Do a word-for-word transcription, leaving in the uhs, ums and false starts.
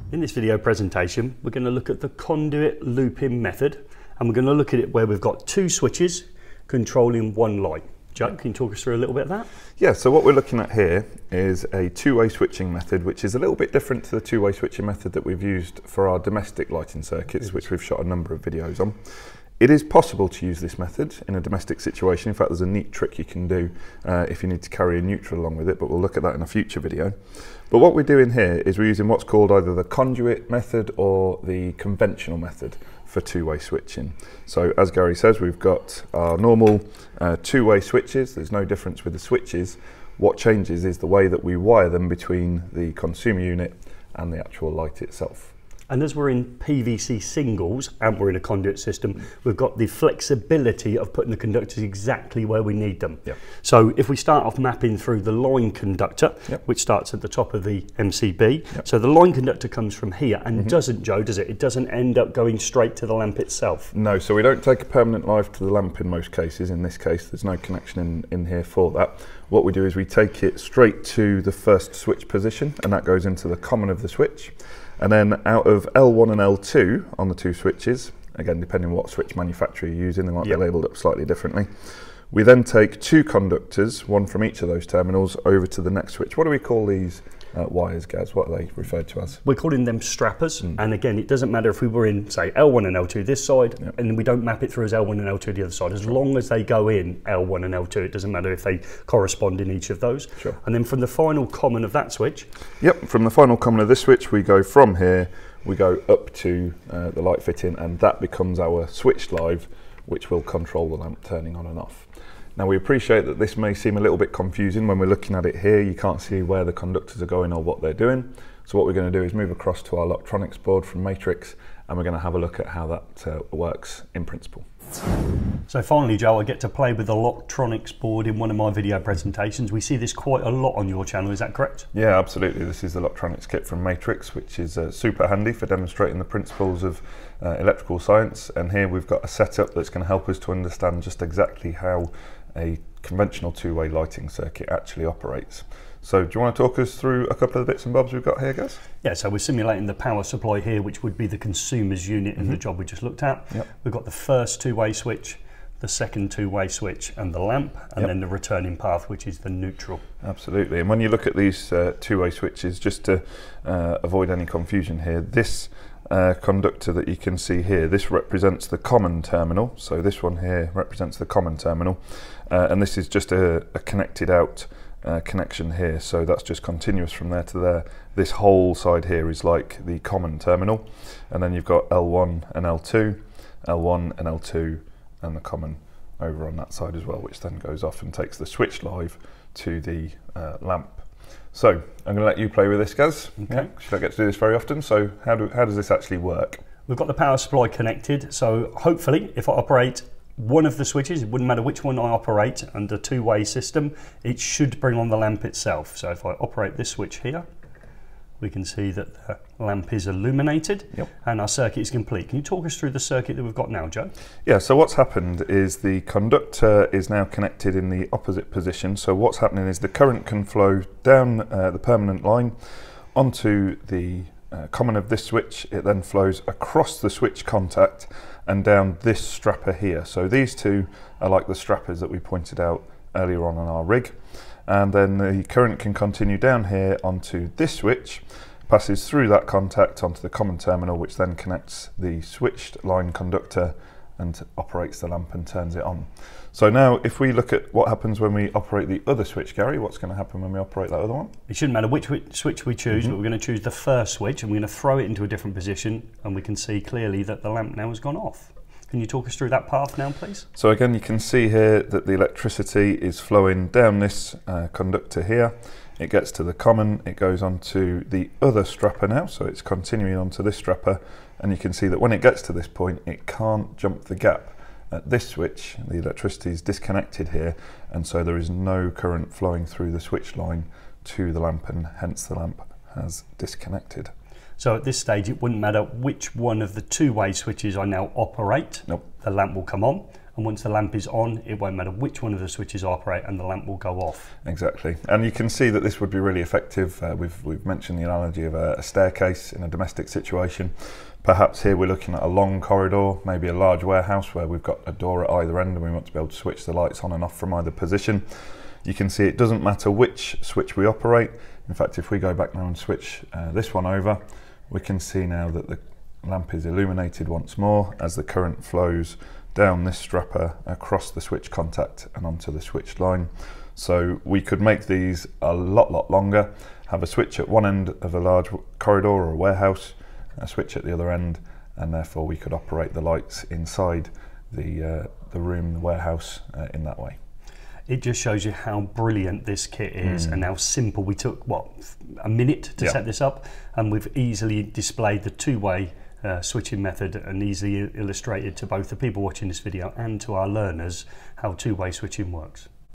In this video presentation, we're going to look at the conduit looping method, and we're going to look at it where we've got two switches controlling one line. Joe, can you talk us through a little bit of that? Yeah, so what we're looking at here is a two-way switching method, which is a little bit different to the two-way switching method that we've used for our domestic lighting circuits, which we've shot a number of videos on. It is possible to use this method in a domestic situation. In fact, there's a neat trick you can do uh, if you need to carry a neutral along with it, but we'll look at that in a future video. But what we're doing here is we're using what's called either the conduit method or the conventional method for two-way switching. So as Gary says, we've got our normal uh, two-way switches. There's no difference with the switches. What changes is the way that we wire them between the consumer unit and the actual light itself. And as we're in P V C singles and we're in a conduit system, we've got the flexibility of putting the conductors exactly where we need them. Yep. So if we start off mapping through the line conductor, yep. which starts at the top of the M C B, yep. so the line conductor comes from here and mm-hmm. doesn't, Joe, does it? It doesn't end up going straight to the lamp itself. No, so we don't take a permanent live to the lamp in most cases. In this case, there's no connection in, in here for that. What we do is we take it straight to the first switch position, and that goes into the common of the switch. And then out of L one and L two on the two switches, again depending on what switch manufacturer you're using, they might yep. be labelled up slightly differently. We then take two conductors, one from each of those terminals, over to the next switch. What do we call these uh, wires, Gaz? What are they referred to as? We're calling them strappers, mm. and again, it doesn't matter if we were in, say, L one and L two this side, yep. and we don't map it through as L one and L two the other side. As sure. long as they go in L one and L two, it doesn't matter if they correspond in each of those. Sure. And then from the final common of that switch? Yep, from the final common of this switch, we go from here, we go up to uh, the light fitting, and that becomes our switched live, which will control the lamp turning on and off. Now we appreciate that this may seem a little bit confusing when we're looking at it here. You can't see where the conductors are going or what they're doing. So what we're going to do is move across to our Locktronics board from Matrix, and we're going to have a look at how that uh, works in principle. So finally, Joe, I get to play with the Locktronics board in one of my video presentations. We see this quite a lot on your channel, is that correct? Yeah, absolutely. This is the Locktronics kit from Matrix, which is uh, super handy for demonstrating the principles of uh, electrical science. And here we've got a setup that's going to help us to understand just exactly how a conventional two-way lighting circuit actually operates. So do you want to talk us through a couple of the bits and bobs we've got here, guys? Yeah, so we're simulating the power supply here, which would be the consumer's unit in mm-hmm. the job we just looked at. Yep. We've got the first two-way switch, the second two-way switch and the lamp, and yep. then the returning path, which is the neutral. Absolutely, and when you look at these uh, two-way switches, just to uh, avoid any confusion here, this uh, conductor that you can see here, this represents the common terminal, so this one here represents the common terminal, uh, and this is just a, a connected out uh, connection here, so that's just continuous from there to there. This whole side here is like the common terminal, and then you've got L one and L two, L one and L two, and the common over on that side as well, which then goes off and takes the switch live to the uh, lamp. So I'm going to let you play with this, Gaz. Okay. Yeah, should I get to do this very often? So how, do, how does this actually work? We've got the power supply connected, so hopefully if I operate one of the switches, it wouldn't matter which one I operate under a two-way system, it should bring on the lamp itself. So if I operate this switch here, we can see that the lamp is illuminated, yep. and our circuit is complete. Can you talk us through the circuit that we've got now, Joe? Yeah, so what's happened is the conductor is now connected in the opposite position. So what's happening is the current can flow down uh, the permanent line onto the uh, common of this switch. It then flows across the switch contact and down this strapper here. So these two are like the strappers that we pointed out earlier on on our rig. And then the current can continue down here onto this switch, passes through that contact onto the common terminal, which then connects the switched line conductor and operates the lamp and turns it on. So now if we look at what happens when we operate the other switch, Gary, what's going to happen when we operate that other one? It shouldn't matter which switch we choose, mm-hmm. but we're going to choose the first switch and we're going to throw it into a different position, and we can see clearly that the lamp now has gone off. Can you talk us through that path now, please? So again, you can see here that the electricity is flowing down this uh, conductor here. It gets to the common, it goes on to the other strapper now, so it's continuing onto this strapper, and you can see that when it gets to this point, it can't jump the gap. At this switch, the electricity is disconnected here, and so there is no current flowing through the switch line to the lamp, and hence the lamp has disconnected. So at this stage, it wouldn't matter which one of the two-way switches I now operate, nope. the lamp will come on. and once the lamp is on, it won't matter which one of the switches operate, and the lamp will go off. Exactly, and you can see that this would be really effective. Uh, we've, we've mentioned the analogy of a, a staircase in a domestic situation. Perhaps here we're looking at a long corridor, maybe a large warehouse where we've got a door at either end and we want to be able to switch the lights on and off from either position. You can see it doesn't matter which switch we operate. In fact, if we go back now and switch uh, this one over, we can see now that the lamp is illuminated once more as the current flows down this strapper across the switch contact and onto the switched line. So we could make these a lot, lot longer, have a switch at one end of a large corridor or a warehouse, a switch at the other end, and therefore we could operate the lights inside the, uh, the room, the warehouse, uh, in that way. It just shows you how brilliant this kit is Mm. and how simple. We took, what, a minute to Yeah. set this up, and we've easily displayed the two-way uh, switching method and easily illustrated to both the people watching this video and to our learners how two-way switching works.